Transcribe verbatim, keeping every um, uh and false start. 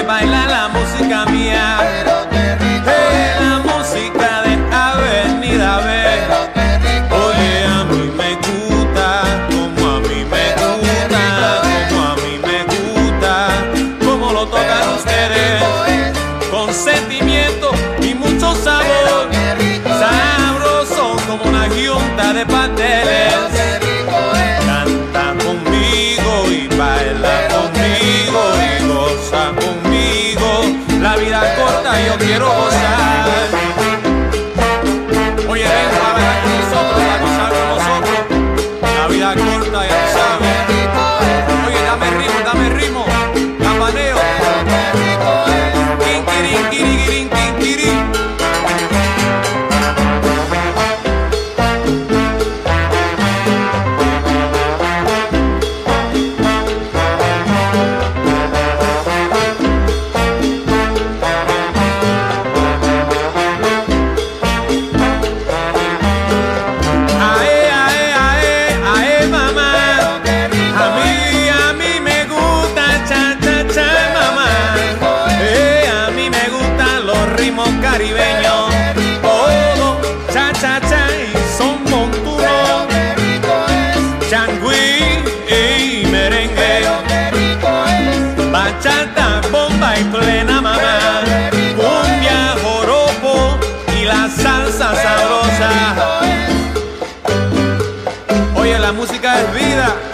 baila la música mía. Pero qué rico Eh, es. la música de Avenida B. Pero qué rico Oye, a mí me gusta, como a mí me gusta, como a mí me gusta, como lo tocan ustedes, con sentimiento y mucho sabor, qué rico es. sabroso como una yunta de pasteles. Pero qué rico es. Canta conmigo y baila conmigo y goza conmigo. La vida es corta, yo quiero gozar. Oye, ven a bailar con nosotros, a gozar con nosotros. La vida es corta, ya lo sabes. Qué rico es. Oye, dame ritmo, dame ritmo. Campaneo. Pero qué rico es. Quinquirín, quiriquirín, quinquirín. Ae, ae, ae, ae, mamá. Pero qué rico A mí, a mí me gusta cha, cha, cha, mamá. Eh, a mí me gustan los ritmos caribeños. Todo cha, cha, cha y son Pero montunos. qué rico es. Changüí y merengue. Pero qué rico es. Bachata, bomba y plena, mamá. Cumbia, joropo y la salsa sabrosa. Oye, la música es vida.